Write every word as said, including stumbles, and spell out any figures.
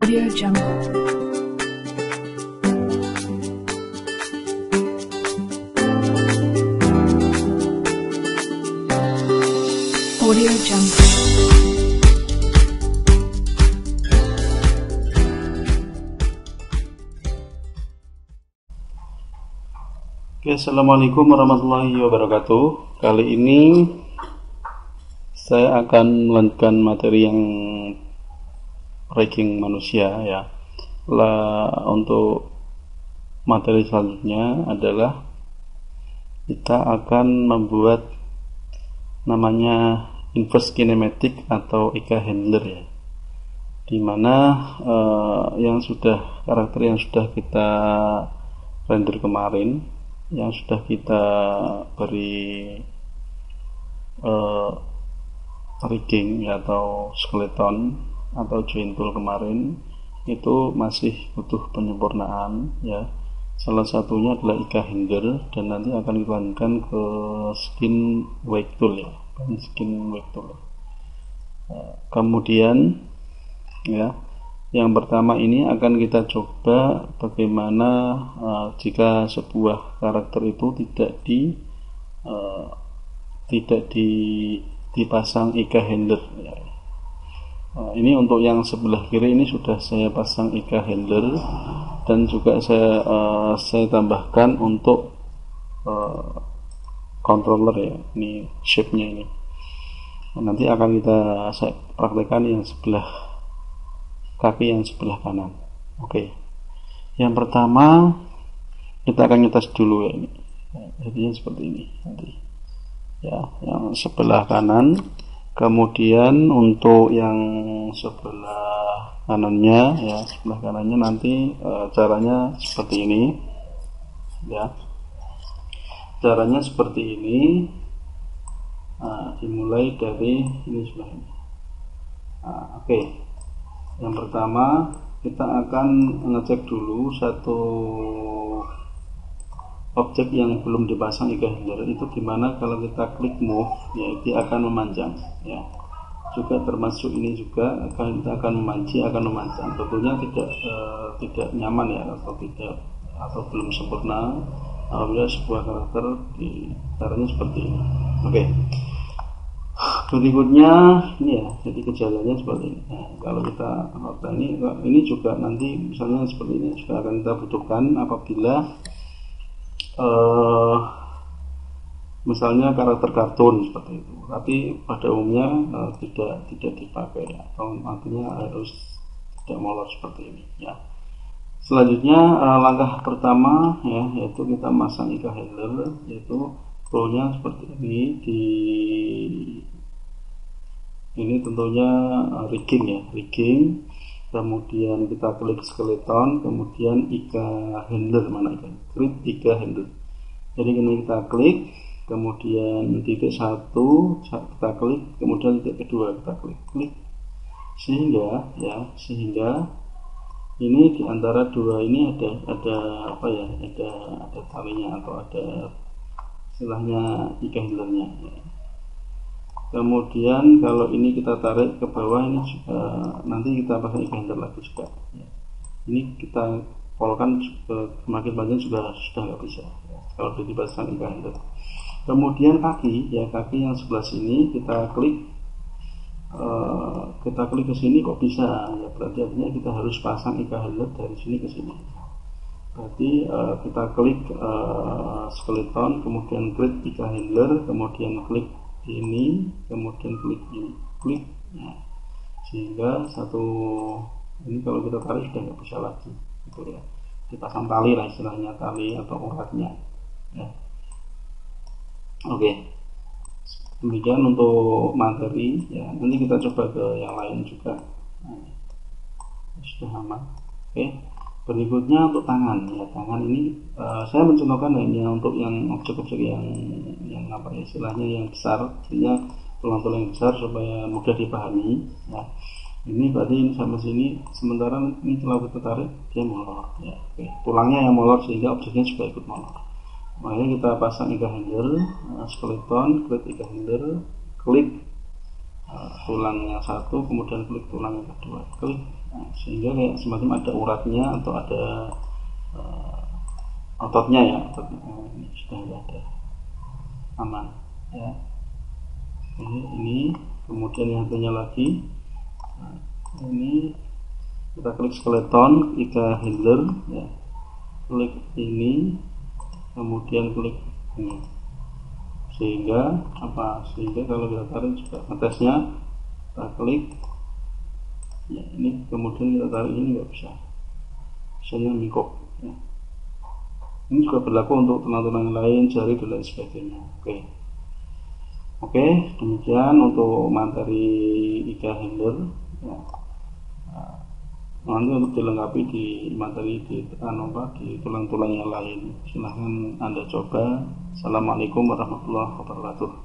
Audio Jungle. Audio Jungle. Oke, assalamualaikum warahmatullahi wabarakatuh. Kali ini saya akan melanjutkan materi yang ranking manusia ya. Lah, untuk materi selanjutnya adalah kita akan membuat namanya inverse kinematic atau I K handler ya, dimana eh, yang sudah karakter yang sudah kita render kemarin, yang sudah kita beri eh, rigging ya, atau skeleton atau joint tool kemarin, itu masih butuh penyempurnaan ya. Salah satunya adalah I K handler, dan nanti akan kita lanjutkan ke skin wake tool ya, skin wake tool. Kemudian ya, yang pertama ini akan kita coba bagaimana uh, jika sebuah karakter itu tidak di uh, tidak di dipasang I K handler ya. Uh, ini untuk yang sebelah kiri ini sudah saya pasang I K handler, dan juga saya uh, saya tambahkan untuk uh, controller ya, ini shape-nya ini. Nanti akan kita saya praktekkan yang sebelah kaki yang sebelah kanan. Oke. Yang pertama kita akan ngetes dulu ya ini. Jadinya seperti ini nanti. Ya, yang sebelah kanan. Kemudian untuk yang sebelah kanannya ya, sebelah kanannya nanti e, caranya seperti ini. Ya. Caranya seperti ini. Nah, dimulai dari ini sebelah ini. Nah, oke. Yang pertama kita akan ngecek dulu satu objek yang belum dipasang I K handler, itu dimana kalau kita klik move ya, dia akan memanjang ya. Juga termasuk ini juga akan kita akan memanci akan memanjang. Tentunya tidak eh, tidak nyaman ya, atau tidak atau belum sempurna apabila sebuah karakter di caranya seperti ini. Oke. Berikutnya ini ya, jadi gejalanya seperti ini. Nah, kalau kita nah, ini ini juga nanti misalnya seperti ini juga akan kita butuhkan apabila uh, misalnya karakter kartun seperti itu, tapi pada umumnya uh, tidak tidak dipakai atau artinya harus tidak molor seperti ini ya. Selanjutnya uh, langkah pertama ya, yaitu kita masang I K handler, yaitu toolnya seperti ini. Di ini tentunya uh, rigging ya, rigging. Kemudian kita klik skeleton, kemudian I K handler, mana I K? Klik I K handler. Jadi ini kita klik, kemudian titik satu kita klik, kemudian titik kedua kita klik, klik sehingga ya, sehingga ini diantara dua ini ada ada apa ya, ada ada talinya atau ada istilahnya I K handlernya ya. Kemudian kalau ini kita tarik ke bawah, ini juga nanti kita pasang I K handler lagi juga ya. Ini kita polkan semakin panjang juga sudah nggak bisa ya, kalau sudah dipasang I K handler. Kemudian kaki ya, kaki yang sebelah sini kita klik, uh, kita klik ke sini kok bisa ya, berarti artinya kita harus pasang I K handler dari sini ke sini. Berarti uh, kita klik uh, skeleton, kemudian klik I K handler, kemudian klik ini, kemudian klik ini, klik nah, sehingga satu ini kalau kita tarik sudah nggak bisa lagi gitu ya, dipasang tali lah istilahnya, tali atau uratnya ya. Oke, demikian untuk materi ya. Nanti kita coba ke yang lain juga. Nah, sudah aman. Oke, berikutnya untuk tangan ya. Tangan ini uh, saya mencontohkan hanya untuk yang objek-objek yang yang apa ya, istilahnya yang besar, artinya tulang-tulang yang besar supaya mudah dipahami ya. Ini berarti ini sampai sini, sementara ini kalau kita tarik dia molor ya. Oke, tulangnya yang molor sehingga objeknya juga ikut molor. Makanya kita pasang I K handler, uh, skeleton, klik I K handler, klik uh, tulang yang satu, kemudian klik tulang yang kedua, klik Nah, sehingga kayak semacam ada uratnya atau ada uh, ototnya ya, ototnya. Oh, ini sudah tidak ada, aman ya. Ini, ini kemudian yang satunya lagi, nah, ini kita klik skeleton, Ica Handler ya, klik ini, kemudian klik ini, sehingga apa? Sehingga kalau kita tarik juga ngetesnya, kita klik ya, ini kemudian kita tarik ini nggak bisa, misalnya mingkok ya. Ini juga berlaku untuk tulang-tulang lain, jari dan lain sebagainya. Oke, oke, demikian untuk materi Ica Handler ya. Nanti untuk dilengkapi di materi di apa di tulang-tulang yang lain, silahkan Anda coba. Assalamualaikum warahmatullahi wabarakatuh.